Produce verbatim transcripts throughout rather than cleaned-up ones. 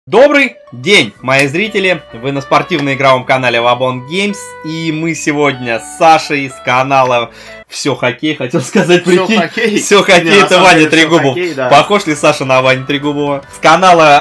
Добрый день, мои зрители! Вы на спортивно-игровом канале Wabon Games, и мы сегодня с Сашей с канала Все Хоккей, хотел сказать, прикинь. Все Хоккей? Все Хоккей, не, это Ваня Трегубов. Хоккей, да. Похож ли Саша на Ваню Трегубова? С канала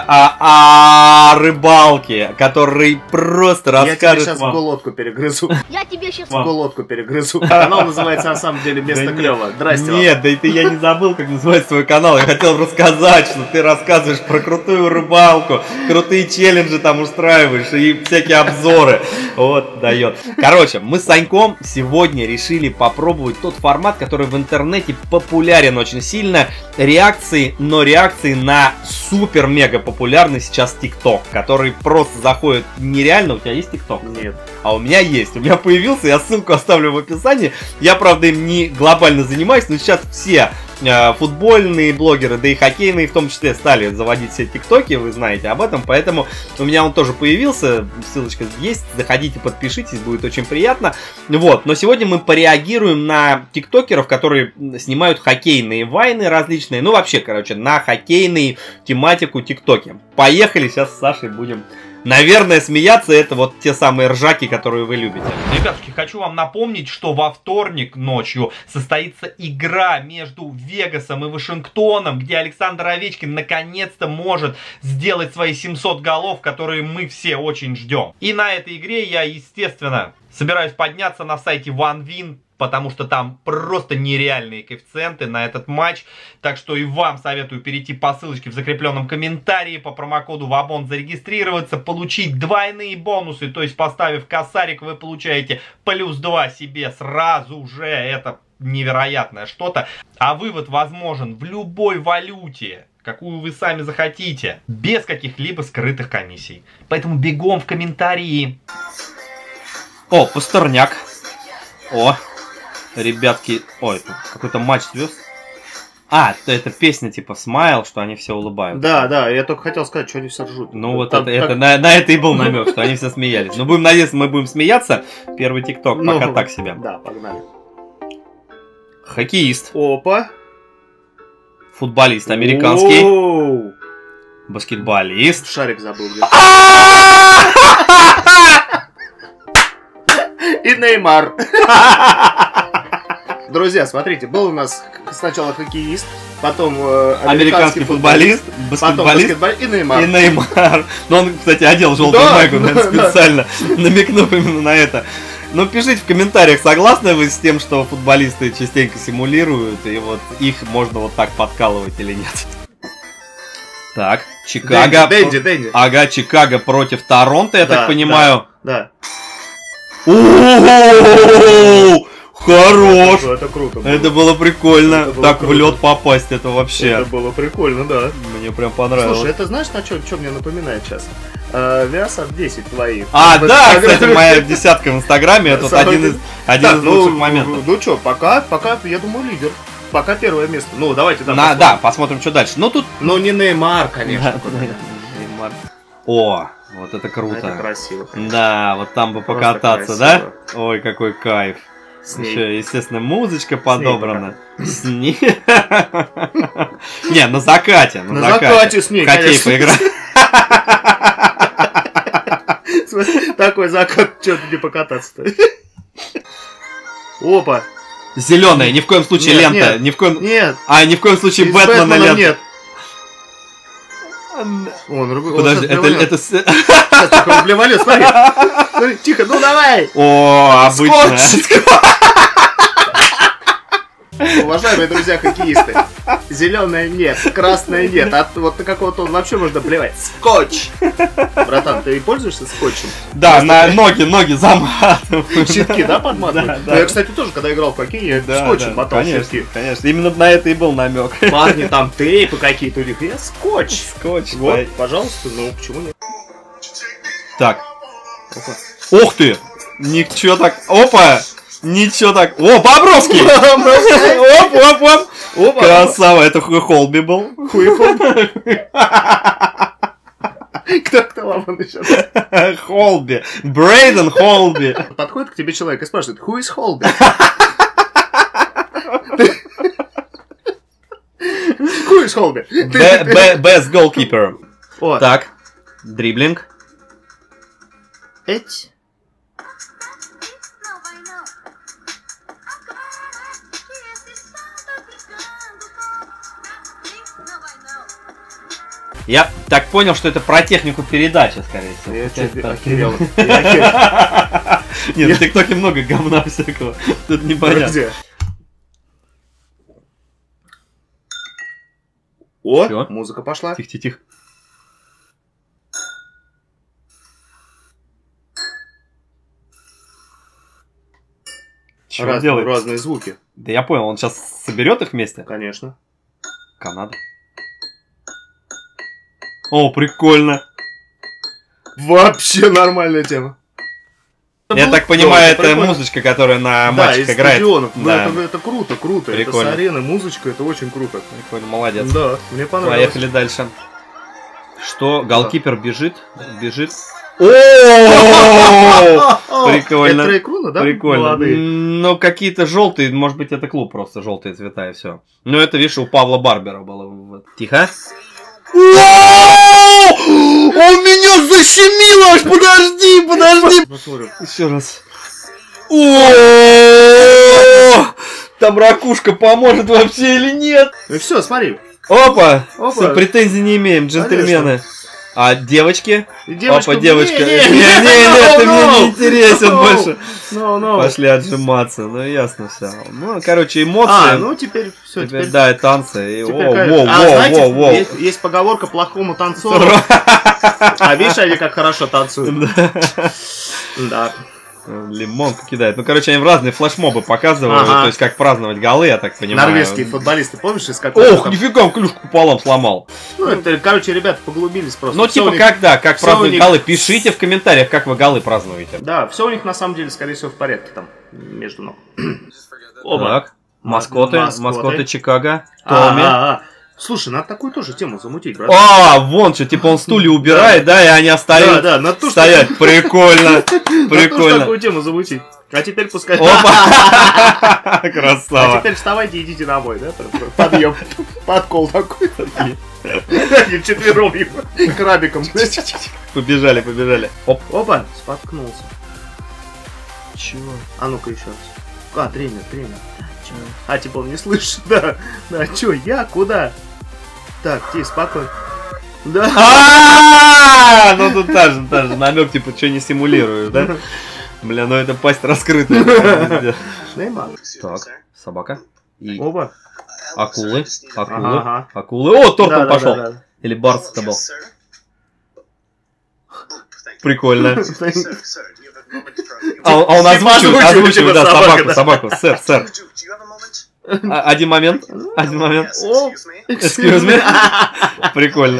о, о рыбалке, который просто расскажет вам... Я тебе сейчас вам... глотку перегрызу. Я тебе сейчас глотку перегрызу. Канал называется на самом деле «Место клёво». Здрасте вам. Нет, да это я не забыл, как называется свой канал. Я хотел рассказать, что ты рассказываешь про крутую рыбалку, крутые челленджи там устраиваешь и всякие обзоры. Вот, дает. Короче, мы с Саньком сегодня решили попробовать тот формат, который в интернете популярен очень сильно. Реакции, но реакции на супер-мега популярный сейчас ТикТок, который просто заходит нереально. У тебя есть ТикТок? Нет. А у меня есть. У меня появился, я ссылку оставлю в описании. Я, правда, им не глобально занимаюсь, но сейчас все э, футбольные блогеры, да и хоккейные в том числе, стали заводить все ТикТоки, вы знаете об этом, поэтому у меня он тоже появился, ссылочка есть, заходите, подпишитесь, будет очень приятно. Вот, но сегодня мы пореагируем на тиктокеров, которые снимают хоккейные вайны различные, ну вообще, короче, на хоккейную тематику ТикТоки. Поехали, сейчас с Сашей будем... Наверное, смеяться — это вот те самые ржаки, которые вы любите. Ребятки, хочу вам напомнить, что во вторник ночью состоится игра между Вегасом и Вашингтоном, где Александр Овечкин наконец-то может сделать свои семьсот голов, которые мы все очень ждем. И на этой игре я, естественно, собираюсь подняться на сайте OneWin, потому что там просто нереальные коэффициенты на этот матч. Так что и вам советую перейти по ссылочке в закрепленном комментарии, по промокоду Wabon зарегистрироваться, получить двойные бонусы. То есть, поставив косарик, вы получаете плюс два себе сразу же. Это невероятное что-то. А вывод возможен в любой валюте, какую вы сами захотите, без каких-либо скрытых комиссий. Поэтому бегом в комментарии. О, Пастерняк. О, ребятки, ой, какой-то матч звезд. А, это песня типа Смайл, что они все улыбаются. Да, да, я только хотел сказать, что они все ржут. Ну вот там, это, так... это на, на это и был намек, что они все смеялись. Но будем надеяться, мы будем смеяться. Первый ТикТок ну, пока так себе. Да, погнали. Хоккеист. Опа. Футболист американский. О-о-о. Баскетболист. Шарик забыл где. И Неймар. Друзья, смотрите, был у нас сначала хоккеист, потом э, американский, американский футболист, баскетболист, потом баскетболист и Неймар. И Неймар. Но он, кстати, одел желтую да, майку, да, специально, да. намекнув именно на это. Но пишите в комментариях, согласны вы с тем, что футболисты частенько симулируют, и вот их можно вот так подкалывать или нет? Так, Чикаго. Дэнди, Дэнди. Ага, Чикаго против Торонто, я да, так понимаю. Да. да. О-о-о-о-о-о! Хорош! Это, это круто было. Это было прикольно. Это было так круто. В лед попасть, это вообще. Это было прикольно, да. Мне прям понравилось. Слушай, это знаешь, на что, что мне напоминает сейчас? А, Виасат десять твои. А, да, кстати, моя десятка в Инстаграме, это один из, один так, из ну, лучших моментов. Ну что, пока, пока, я думаю, лидер. Пока первое место. Ну, давайте там на, да, посмотрим, что дальше. Ну, тут... Ну, не Неймар, конечно. Неймар. О, вот это круто. Это красиво. Конечно. Да, вот там бы просто покататься, красиво. Да? Ой, какой кайф. Еще, естественно, музычка подобрана. Снег. Не, на закате. На закате снег, хоккей поиграть. Такой закат, что-то не покататься-то. Опа. Зеленая, ни в коем случае нет, лента. Нет, ни в коем... нет. А, ни в коем случае Бэтмена лента. Нет. Он, Подожди, это... это... Сейчас такой блевалет, смотри. Смотри, тихо, ну давай. О, обычно. Уважаемые друзья хоккеисты, зеленая нет, красная нет, а вот на какого-то он вообще можно плевать. Скотч! Братан, ты пользуешься скотчем? Да, на ноги, ноги заматываю. Щитки, да, подматывают? Да, я, кстати, тоже, когда играл в хоккей, я скотчем мотал щитки. Конечно, именно на это и был намек. Парни, там тейпы какие-то у них, я скотч. Скотч. Вот, пожалуйста, ну почему нет? Так. Ух ты! Ничего так. Опа! Ничего так. О, Бобровский! Оп, оп, оп! Опа, красава, это Хуй Холби был. Хуй Холби. Кто, кто вам он еще? Холби. Брейден Холби. Подходит к тебе человек и спрашивает, who is Холби? Who is Холби? Best goalkeeper. Так. Дриблинг. Эть. Я так понял, что это про технику передачи, скорее всего. Я Это- охерел. Нет, в ТикТоке много говна всякого. Тут непонятно. Где? О, Всё. музыка пошла. Тихо-тихо. Что он Раз- делает? Разные звуки, Да я понял, он сейчас соберет их вместе? конечно. Канада. О, прикольно. Вообще нормальная тема. Я так понимаю, это музычка, которая на Да, матчах из играет. стадионов. Ну, Да. это, это круто, круто. Прикольно. Это с арены, музычка, это очень круто. Прикольно, молодец. Да, мне понравилось. Поехали дальше. Что? Голкипер бежит, бежит. О, прикольно. Это Трейк Руна, да? Прикольно. Молодые. Ну, какие-то желтые, может быть, это клуб просто, желтые цвета и все. Ну, это, видишь, у Павла Барбера было. Тихо. Он меня защемило! Аж подожди, подожди! Посмотрим. Еще раз. О, там ракушка поможет вообще или нет? Ну все, смотри. Опа! Опа. Все, претензий не имеем, джентльмены. А девочки? И девочка- Опа, девочка. Не, не, Не, не, не, не, no, ты мне no. не интересен No. больше. Ну, ну. Пошли отжиматься. Ну, ясно все. Ну, короче, эмоции. А, ну теперь все, Теперь, теперь. да, и танцы. И теперь воу, кайф. воу, А воу, знаете, воу, воу. Есть, есть поговорка плохому танцору. А видишь, они как хорошо танцуют. Да. Лимонку кидает. Ну, короче, они в разные флешмобы показывают, Ага. то есть, как праздновать голы, я так понимаю. Норвежские футболисты, помнишь, из какого? Ох, нифига, он клюшку пополам сломал. Ну, это, короче, ребята поглубились просто. Ну, Всё типа, у них- как, да, как всё праздновать у них- голы. Пишите в комментариях, как вы голы празднуете. Да, все у них на самом деле, скорее всего, в порядке там, между ног. Оба. Так, маскоты, Маскоты. маскоты Чикаго, А, Томми. а, а. Слушай, надо такую тоже тему замутить, брат. А, вон что, типа он стулья убирает, да, и они Да, остаются да, на ту, что- стоять. Прикольно, на ту, что прикольно. такую тему замутить. А теперь пускай... Опа! А Красава. теперь вставайте и идите домой, да? Подъем. Подкол такой. Четвером его. Крабиком. Побежали, побежали. Оп. Опа, споткнулся. Чего? А ну-ка еще раз. А, тренер, тренер. Да, чё? А, типа он не слышит, да. Да, чё, я куда? Так, тихо, спокойно. Да. А, ну тут та же, та же намек, типа, что не симулируешь, да? Бля, ну это пасть раскрытая. Неймар. Так, собака. И Оба. акулы, акулы, Ага, ага. акулы. О, торт Да, он да, пошел. да, да. Или барс это был. Прикольно. А он, а он озвучивает, озвучивает, да, собаку, собаку. Сэр, сэр. А, один момент, один момент. О, Excuse me. Прикольно.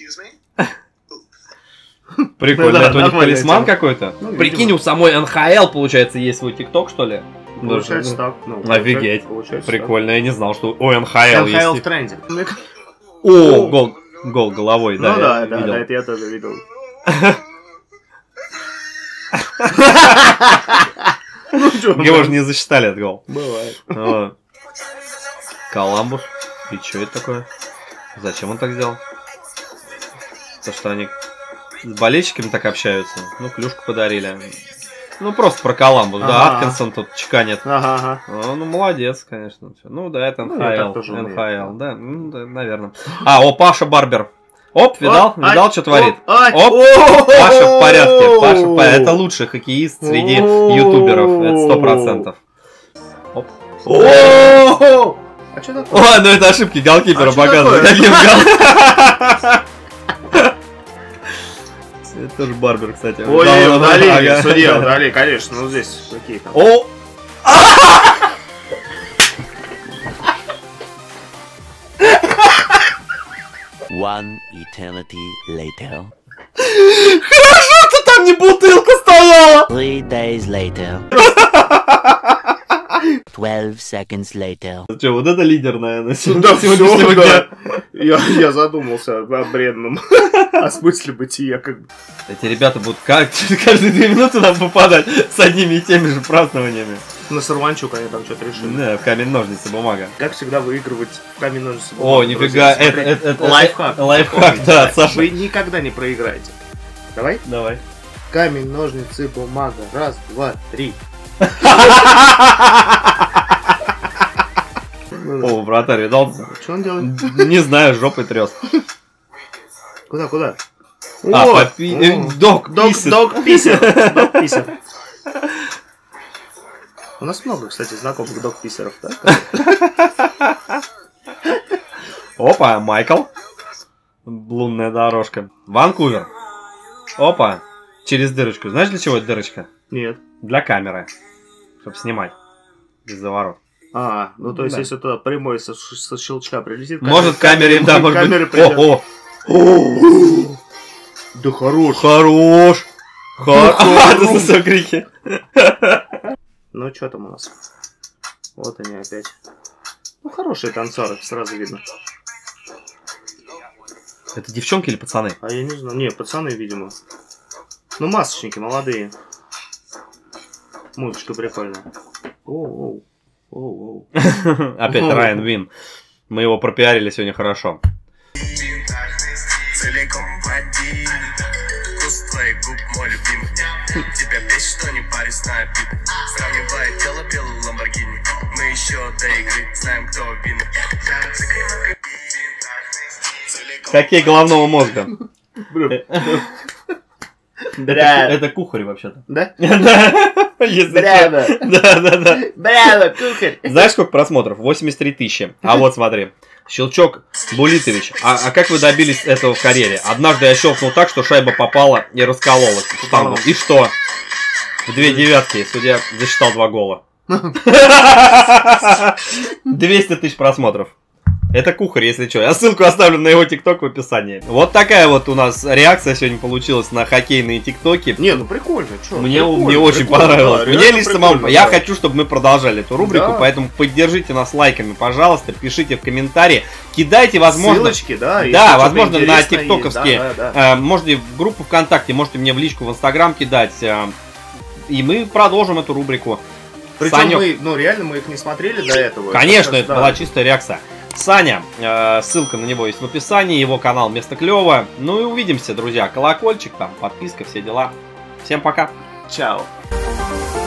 Прикольно, Да, это у них нормальная талисман тема. какой-то. Ну, Прикинь, видимо. у самой эн ха эл, получается, есть свой тикток, что ли? Получается Даже- так. Ну, Офигеть. получается Прикольно, я не знал, что у эн ха так. эл эн ха эл в есть. тренде. Ну О, гол, гол головой, да, да, я да, видел. да, это я тоже видел. Ну чё, Его же не засчитали этот гол. бывает. Вот. Коламбус. И что это такое? Зачем он так сделал? То, что они с болельщиками так общаются. Ну, клюшку подарили. Ну, просто про Коламбус. Да, Ага. Аткинсон тут чеканит. Ага, ага. А, ну, молодец, конечно. Ну, да, это Ну, эн я ха так эл. тоже умею. эн ха эл, да, ну, да, наверное. А, о, Паша Барбер. Оп, видал? О, ай, Видал, что творит? о, ай, Оп, о, Паша в порядке. Паша в о, порядке. Это лучший хоккеист среди О. ютуберов. Это сто процентов. Оп. о. А что такое? О, ну это ошибки голкипера А что показывают. такое? Каким гол? Это тоже Барбер, кстати. Ой, Да, да, удали, ага. судья, удали, конечно. Ну здесь какие там. О! One eternity later. Хорошо, что там не бутылка стояла! Three days later. Twelve seconds later. Что, вот это лидер, наверное, Да, сегодняшнего всё, дня. да. Я, я задумался о бредном. О смысле бытия, как бы. Эти ребята будут как- каждые две минуты нам попадать с одними и теми же празднованиями. На Сорванчук они там что-то решили. Да, в камень, ножницы, бумага. Как всегда выигрывать в камень ножницы О, бумагу, нифига, друзья. это, Смотрите. это, это Лайфхак. Лайфхак, да, от Саши. Вы никогда не проиграете. Давай? Давай. Камень, ножницы, бумага. Раз, два, три. О, братан, видал? Что он делает? Не знаю, жопой трёс. Куда, куда? А, О, попи... э, Дог Дог, писит. дог писер. Дог писер. У нас много, кстати, знакомых дог писеров, да? Опа, Майкл. Лунная дорожка. Ванкувер. Опа. Через дырочку. Знаешь, для чего эта дырочка? Нет. Для камеры. Чтобы снимать. Без заворот. А, ну то есть, Да. если туда прямой со, со щелчка прилетит... Может, камере, да, может камеры быть. придет. О, о. Да хорош. Хорош. Хорош. А, ты слышал крики. Ну, что там у нас? Вот они опять. Ну, хорошие танцоры, сразу видно. Это девчонки или пацаны? А я не знаю. Не, пацаны, видимо. Ну, масочники, молодые. Музычка прикольная. Оу, оу, оу, оу. Опять Райан Вин. Мы его пропиарили сегодня хорошо. Целиком води. Вкус твоих губ мой любимый. Тебя бесит, что не парюсь на обид. Сравнивая тело белую Ламборгини. Мы еще до игры знаем, кто винный. Какие головного мозга? Бля. Это кухарь вообще-то. Да? Если Браво. что. Да, да, да. Браво, кухарь. Знаешь, сколько просмотров? восемьдесят три тысячи. А вот смотри. Щелчок Булитович. А, а как вы добились этого в карьере? Однажды я щелкнул так, что шайба попала и раскололась в штангу. И что? В две девятки судья засчитал два гола. двести тысяч просмотров. Это кухарь, если что. Я ссылку оставлю на его тикток в описании. Вот такая вот у нас реакция сегодня получилась на хоккейные тиктоки. Не, ну прикольно, чё? Мне, Прикольно, мне очень прикольно, понравилось. да, Мне реально лично самому. прикольно, Я да. хочу, чтобы мы продолжали эту рубрику, Да. поэтому поддержите нас лайками, пожалуйста, пишите в комментарии, кидайте, возможно, Ссылочки, да, если да, что-то возможно, на интересное есть, тиктоковские, да, да, да. э, можете в группу ВКонтакте, можете мне в личку в Инстаграм кидать, э, и мы продолжим эту рубрику. Причем Санек. мы, ну реально мы их не смотрели до этого. Конечно, Просто, это да. была чистая реакция. Саня, э, ссылка на него есть в описании, его канал Место Клёво. Ну и увидимся, друзья. Колокольчик, там, подписка, все дела. Всем пока. Чао.